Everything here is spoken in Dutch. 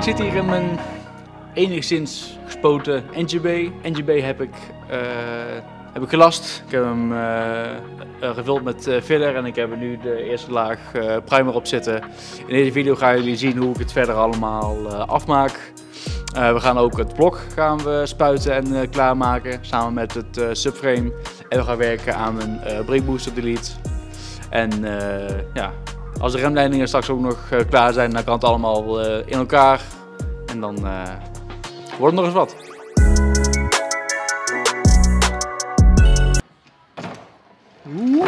zit hier in mijn enigszins gespoten NGB. NGB heb ik gelast. Ik heb hem gevuld met filler en ik heb er nu de eerste laag primer op zitten. In deze video gaan jullie zien hoe ik het verder allemaal afmaak. We gaan ook het blok spuiten en klaarmaken samen met het subframe. En we gaan werken aan mijn brake booster delete. En ja, als de remleidingen straks ook nog klaar zijn, dan kan het allemaal in elkaar. En dan wordt het nog eens wat. Woe!